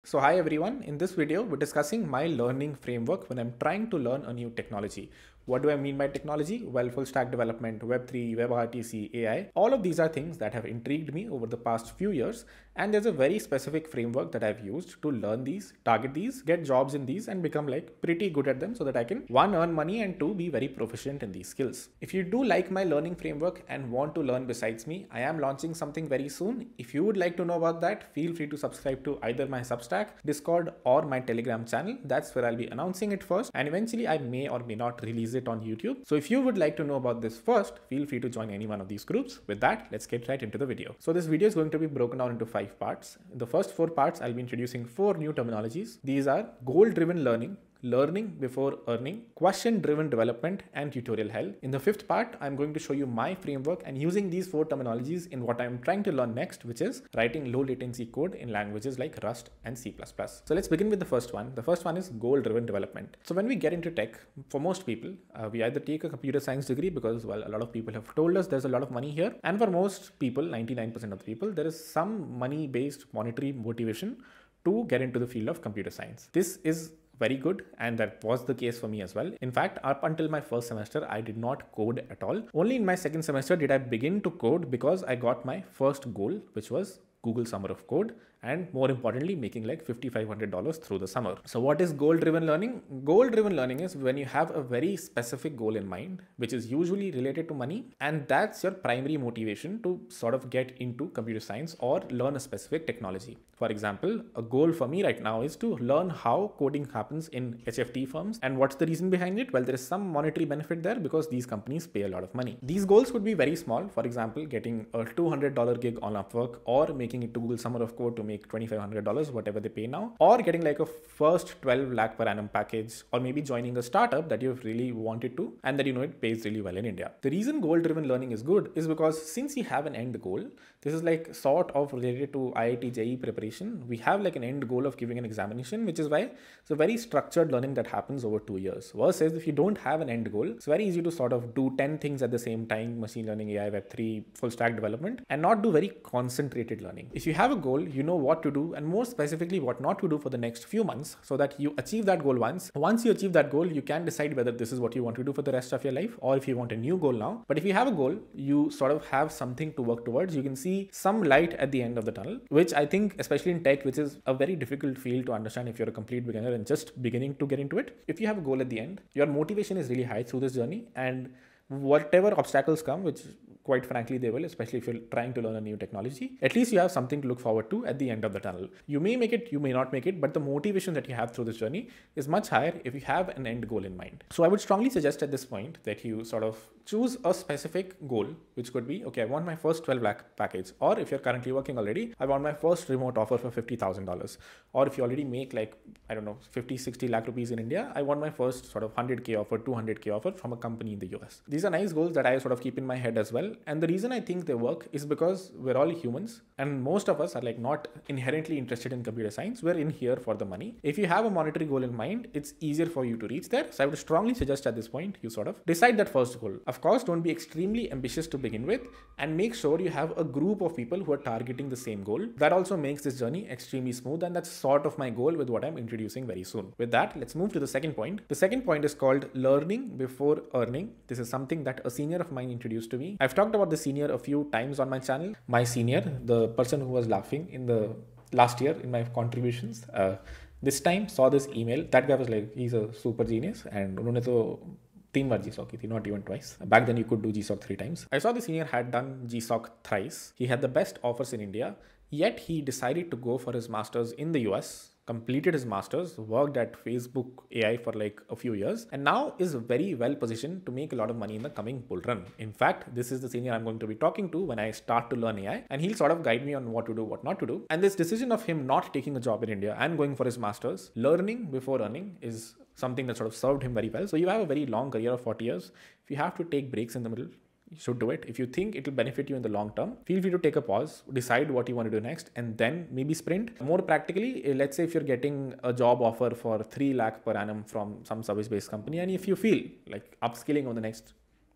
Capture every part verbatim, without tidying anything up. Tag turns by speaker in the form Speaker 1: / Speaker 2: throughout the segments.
Speaker 1: So hi everyone, in this video we're discussing my learning framework when I'm trying to learn a new technology. What do I mean by technology? Well, full stack development, web three, WebRTC, A I, all of these are things that have intrigued me over the past few years, and there's a very specific framework that I've used to learn these, target these, get jobs in these and become like pretty good at them so that I can one, earn money and two, be very proficient in these skills. If you do like my learning framework and want to learn besides me, I am launching something very soon. If you would like to know about that, feel free to subscribe to either my Substack, Discord or my Telegram channel. That's where I'll be announcing it first, and eventually I may or may not release it on YouTube. So if you would like to know about this first, feel free to join any one of these groups. With that, let's get right into the video. So this video is going to be broken down into five parts. In the first four parts, I'll be introducing four new terminologies. These are goal-driven learning, learning before earning, question-driven development, and tutorial hell. In the fifth part, I'm going to show you my framework and using these four terminologies in what I'm trying to learn next, which is writing low latency code in languages like Rust and C plus plus. So let's begin with the first one. The first one is goal-driven development. So when we get into tech, for most people, uh, we either take a computer science degree because, well, a lot of people have told us there's a lot of money here. And for most people, ninety-nine percent of the people, there is some money-based monetary motivation to get into the field of computer science. This is very good, and that was the case for me as well. In fact, up until my first semester, I did not code at all. Only in my second semester did I begin to code because I got my first goal, which was Google Summer of Code, and more importantly, making like five thousand five hundred dollars through the summer. So what is goal-driven learning? Goal-driven learning is when you have a very specific goal in mind, which is usually related to money, and that's your primary motivation to sort of get into computer science or learn a specific technology. For example, a goal for me right now is to learn how coding happens in H F T firms. And what's the reason behind it? Well, there is some monetary benefit there because these companies pay a lot of money. These goals could be very small. For example, getting a two hundred dollar gig on Upwork, or making it to Google Summer of Code to make twenty-five hundred dollars, whatever they pay now, or getting like a first twelve lakh per annum package, or maybe joining a startup that you've really wanted to and that you know it pays really well in India. The reason goal-driven learning is good is because since you have an end goal, this is like sort of related to I I T J E E preparation. We have like an end goal of giving an examination, which is why it's a very structured learning that happens over two years. Versus if you don't have an end goal, it's very easy to sort of do ten things at the same time, machine learning, A I, web three, full stack development, and not do very concentrated learning. If you have a goal, you know what to do and more specifically what not to do for the next few months so that you achieve that goal once. Once you achieve that goal, you can decide whether this is what you want to do for the rest of your life or if you want a new goal now. But if you have a goal, you sort of have something to work towards. You can see some light at the end of the tunnel, which I think, especially in tech, which is a very difficult field to understand if you're a complete beginner and just beginning to get into it. If you have a goal at the end, your motivation is really high through this journey, and whatever obstacles come, which quite frankly they will, especially if you're trying to learn a new technology, at least you have something to look forward to at the end of the tunnel. You may make it, you may not make it, but the motivation that you have through this journey is much higher if you have an end goal in mind. So I would strongly suggest at this point that you sort of choose a specific goal, which could be, okay, I want my first twelve lakh package, or if you're currently working already, I want my first remote offer for fifty thousand dollars, or if you already make like, I don't know, fifty, sixty lakh rupees in India, I want my first sort of one hundred K offer, two hundred K offer from a company in the U S. These are nice goals that I sort of keep in my head as well. And the reason I think they work is because we're all humans and most of us are like not inherently interested in computer science. We're in here for the money. If you have a monetary goal in mind, it's easier for you to reach there. So I would strongly suggest at this point, you sort of decide that first goal. Of course, don't be extremely ambitious to begin with, and make sure you have a group of people who are targeting the same goal. That also makes this journey extremely smooth, and that's sort of my goal with what I'm introducing very soon. With that, let's move to the second point. The second point is called learning before earning. This is something that a senior of mine introduced to me. I've talked about the senior a few times on my channel. My senior, the person who was laughing in the last year in my contributions, uh, this time saw this email. That guy was like, he's a super genius, and उन्होंने तो तीन बार G SOC की थी, not even twice. Back then you could do G SOC three times. I saw the senior had done G SOC thrice. He had the best offers in India, yet he decided to go for his masters in the U S, completed his masters, worked at Facebook A I for like a few years, and now is very well positioned to make a lot of money in the coming bull run. In fact, this is the senior I'm going to be talking to when I start to learn A I, and he'll sort of guide me on what to do, what not to do. And this decision of him not taking a job in India and going for his masters, learning before earning, is something that sort of served him very well. So you have a very long career of forty years. If you have to take breaks in the middle, you should do it. If you think it will benefit you in the long term, feel free to take a pause, decide what you want to do next, and then maybe sprint. More practically, let's say if you're getting a job offer for three lakh per annum from some service-based company, and if you feel like upskilling over the next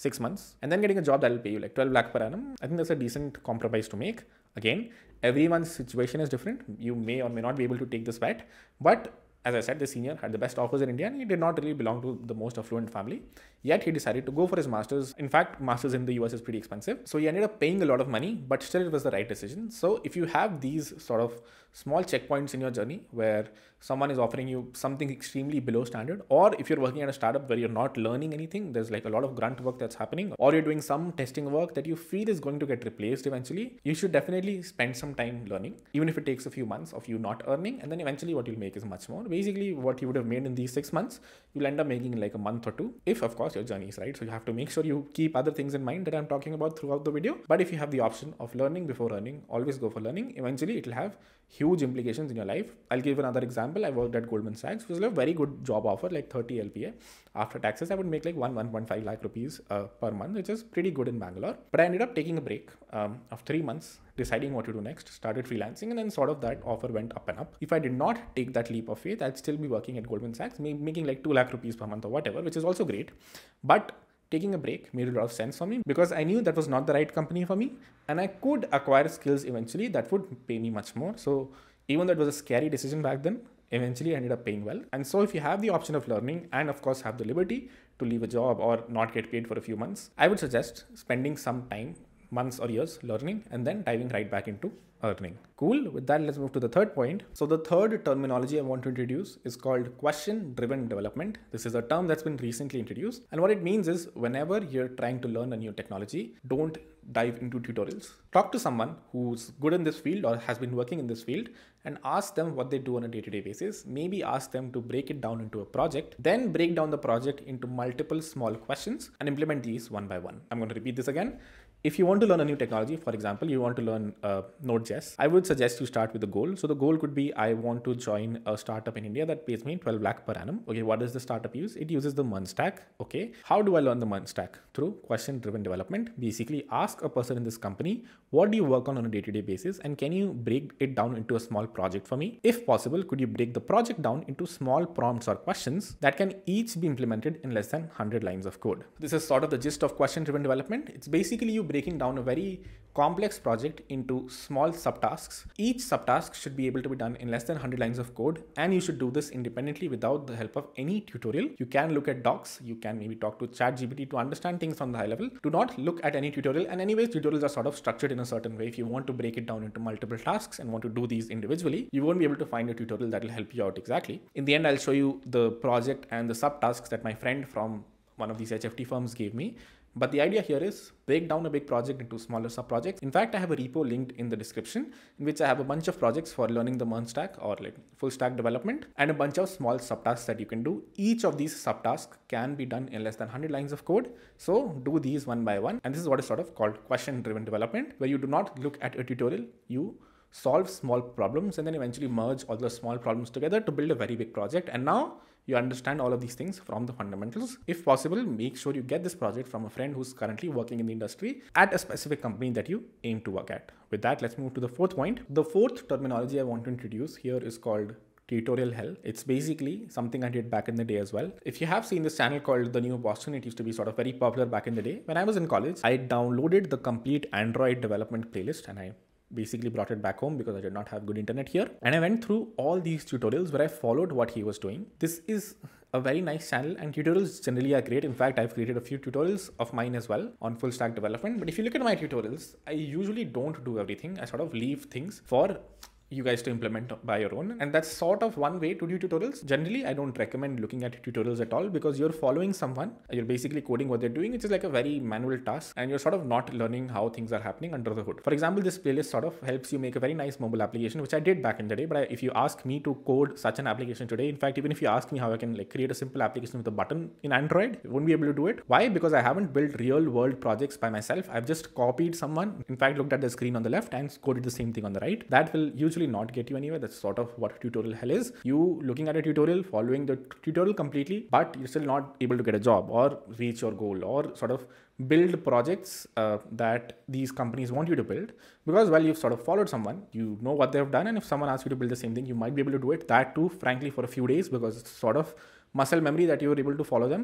Speaker 1: six months and then getting a job that will pay you like twelve lakh per annum, I think that's a decent compromise to make. Again, everyone's situation is different. You may or may not be able to take this bet, but as I said, the senior had the best offers in India and he did not really belong to the most affluent family. Yet he decided to go for his master's. In fact, master's in the U S is pretty expensive. So he ended up paying a lot of money, but still it was the right decision. So if you have these sort of small checkpoints in your journey where someone is offering you something extremely below standard, or if you're working at a startup where you're not learning anything, there's like a lot of grunt work that's happening, or you're doing some testing work that you feel is going to get replaced eventually, you should definitely spend some time learning, even if it takes a few months of you not earning. And then eventually what you'll make is much more. Basically what you would have made in these six months, you'll end up making in like a month or two, if of course your journey is right. So you have to make sure you keep other things in mind that I'm talking about throughout the video. But if you have the option of learning before earning, always go for learning. Eventually it will have huge implications in your life. I'll give another example. I worked at Goldman Sachs, which was a very good job offer, like thirty L P A. After taxes, I would make like one, one point five lakh rupees uh, per month, which is pretty good in Bangalore. But I ended up taking a break um, of three months, deciding what to do next, started freelancing, and then sort of that offer went up and up. If I did not take that leap of faith, I'd still be working at Goldman Sachs, making like two lakh rupees per month or whatever, which is also great. But taking a break made a lot of sense for me because I knew that was not the right company for me and I could acquire skills eventually that would pay me much more. So even though it was a scary decision back then, eventually I ended up paying well. And so if you have the option of learning and of course have the liberty to leave a job or not get paid for a few months, I would suggest spending some time, months or years learning and then diving right back into earning. Cool. With that, let's move to the third point. So the third terminology I want to introduce is called question-driven development. This is a term that's been recently introduced. And what it means is whenever you're trying to learn a new technology, don't dive into tutorials. Talk to someone who's good in this field or has been working in this field and ask them what they do on a day-to-day basis. Maybe ask them to break it down into a project, then break down the project into multiple small questions and implement these one by one. I'm going to repeat this again. If you want to learn a new technology, for example, you want to learn uh, Node.js, I would suggest you start with a goal. So the goal could be, I want to join a startup in India that pays me twelve lakh per annum. Okay, what does the startup use? It uses the MERN stack. Okay, how do I learn the MERN stack? Through question-driven development. Basically, ask a person in this company, what do you work on on a day-to-day basis? And can you break it down into a small project for me? If possible, could you break the project down into small prompts or questions that can each be implemented in less than one hundred lines of code? This is sort of the gist of question-driven development. It's basically you breaking down a very complex project into small subtasks. Each subtask should be able to be done in less than one hundred lines of code, and you should do this independently without the help of any tutorial. You can look at docs, you can maybe talk to ChatGPT to understand things from the high level. Do not look at any tutorial, and anyways, tutorials are sort of structured in a certain way. If you want to break it down into multiple tasks and want to do these individually, you won't be able to find a tutorial that will help you out exactly. In the end, I'll show you the project and the subtasks that my friend from one of these H F T firms gave me. But the idea here is break down a big project into smaller sub-projects. In fact, I have a repo linked in the description in which I have a bunch of projects for learning the MERN stack or like full stack development and a bunch of small subtasks that you can do. Each of these subtasks can be done in less than one hundred lines of code. So do these one by one. And this is what is sort of called question-driven development, where you do not look at a tutorial, you solve small problems and then eventually merge all the small problems together to build a very big project. And now you understand all of these things from the fundamentals. If possible, make sure you get this project from a friend who's currently working in the industry at a specific company that you aim to work at. With that, let's move to the fourth point. The fourth terminology I want to introduce here is called tutorial hell. It's basically something I did back in the day as well. If you have seen this channel called The New Boston, it used to be sort of very popular back in the day. When I was in college, I downloaded the complete Android development playlist and I basically brought it back home because I did not have good internet here. And I went through all these tutorials where I followed what he was doing. This is a very nice channel and tutorials generally are great. In fact, I've created a few tutorials of mine as well on full stack development. But if you look at my tutorials, I usually don't do everything. I sort of leave things for you guys to implement by your own. And that's sort of one way to do tutorials. Generally, I don't recommend looking at tutorials at all because you're following someone, you're basically coding what they're doing, which is like a very manual task and you're sort of not learning how things are happening under the hood. For example, this playlist sort of helps you make a very nice mobile application, which I did back in the day. But if you ask me to code such an application today, in fact, even if you ask me how I can like create a simple application with a button in Android, you won't be able to do it. Why? Because I haven't built real world projects by myself. I've just copied someone, in fact, looked at the screen on the left and coded the same thing on the right. That will usually not get you anywhere. That's sort of what tutorial hell is. You looking at a tutorial, following the tutorial completely, but you're still not able to get a job or reach your goal or sort of build projects uh, that these companies want you to build because, well, you've sort of followed someone, you know what they've done. And if someone asks you to build the same thing, you might be able to do it. That too, frankly, for a few days because it's sort of muscle memory that you were able to follow them.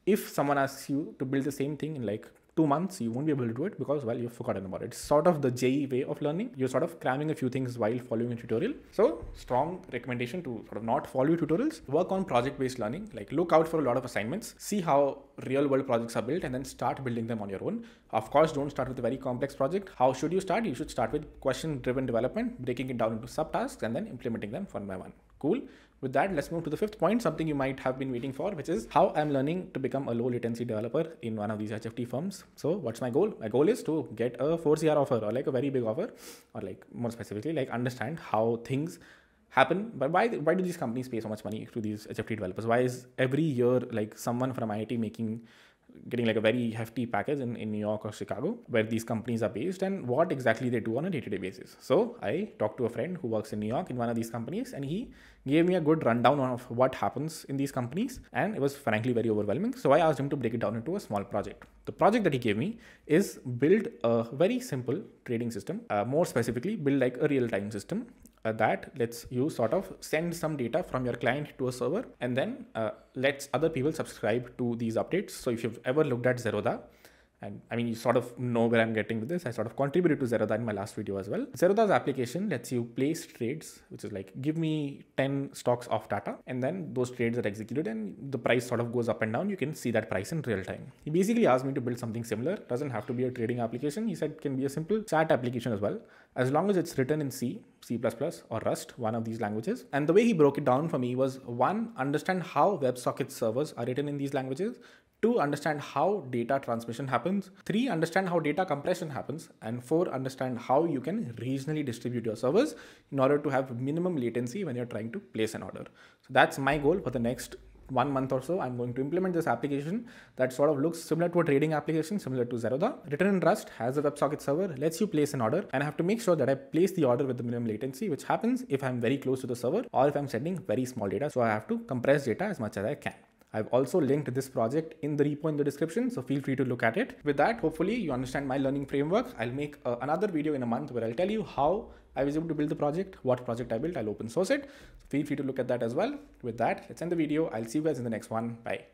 Speaker 1: if someone asks you to build the same thing in like two months, you won't be able to do it because, well, you've forgotten about it. It's sort of the J E E way of learning. You're sort of cramming a few things while following a tutorial. So strong recommendation to sort of not follow tutorials. Work on project-based learning. Like look out for a lot of assignments, see how real world projects are built, and then start building them on your own. Of course, don't start with a very complex project. How should you start? You should start with question-driven development, breaking it down into subtasks and then implementing them one by one. Cool. With that, let's move to the fifth point, something you might have been waiting for, which is how I'm learning to become a low latency developer in one of these H F T firms. So what's my goal? My goal is to get a four C R offer, or like a very big offer, or like more specifically, like understand how things happen. But why, why do these companies pay so much money to these H F T developers? Why is every year like someone from I I T making getting like a very hefty package in, in New York or Chicago, where these companies are based, and what exactly they do on a day-to-day basis? So I talked to a friend who works in New York in one of these companies, and he gave me a good rundown of what happens in these companies, and it was frankly very overwhelming. So I asked him to break it down into a small project. The project that he gave me is build a very simple trading system, uh, more specifically build like a real-time system Uh, that lets you sort of send some data from your client to a server, and then uh, lets other people subscribe to these updates. So if you've ever looked at Zerodha, and I mean, you sort of know where I'm getting with this. I sort of contributed to Zerodha in my last video as well. Zerodha's application lets you place trades, which is like, give me ten stocks of data, and then those trades are executed and the price sort of goes up and down. You can see that price in real time. He basically asked me to build something similar. Doesn't have to be a trading application. He said it can be a simple chat application as well, as long as it's written in C, C plus plus, or Rust, one of these languages. And the way he broke it down for me was, one, understand how WebSocket servers are written in these languages. Two, understand how data transmission happens. Three, understand how data compression happens. And four, understand how you can regionally distribute your servers in order to have minimum latency when you're trying to place an order. So that's my goal for the next one month or so. I'm going to implement this application that sort of looks similar to a trading application, similar to Zerodha. Written in Rust, has a WebSocket server, lets you place an order, and I have to make sure that I place the order with the minimum latency, which happens if I'm very close to the server or if I'm sending very small data. So I have to compress data as much as I can. I've also linked this project in the repo in the description, so feel free to look at it. With that, hopefully you understand my learning framework. I'll make uh, another video in a month where I'll tell you how I was able to build the project, what project I built. I'll open source it. So feel free to look at that as well. With that, let's end the video. I'll see you guys in the next one. Bye.